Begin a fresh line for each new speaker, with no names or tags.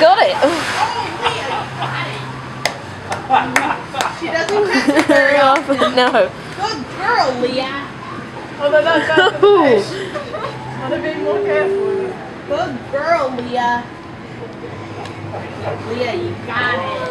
got it.
She doesn't catch it very often.
No.
Good girl, Leah.
Oh, no, that's the fish. Gotta be more careful.
Good girl, Leah. Leah, you got it.